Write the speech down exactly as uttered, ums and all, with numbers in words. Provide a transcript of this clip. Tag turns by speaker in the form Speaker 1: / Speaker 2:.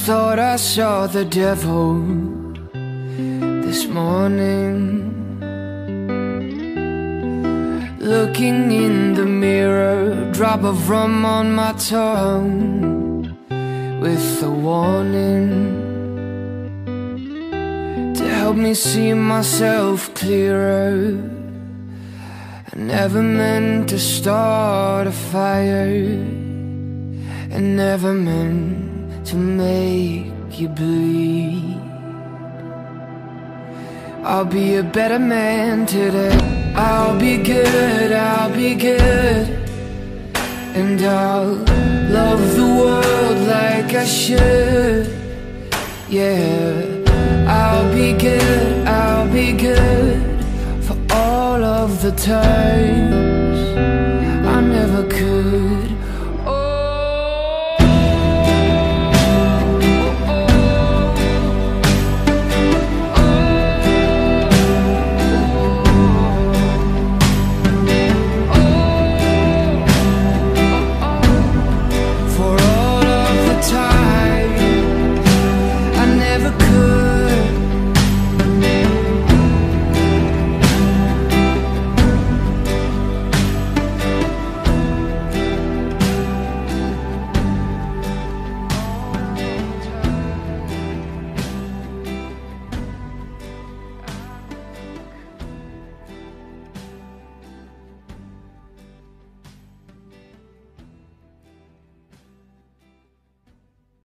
Speaker 1: thought I saw the devil this morning, looking in the mirror, drop of rum on my tongue, with a warning to help me see myself clearer. I never meant to start a fire, and never meant to make you bleed. I'll be a better man today. I'll be good, I'll be good, and I'll love the world like I should. Yeah, I'll be good, I'll be good, for all of the times I never could.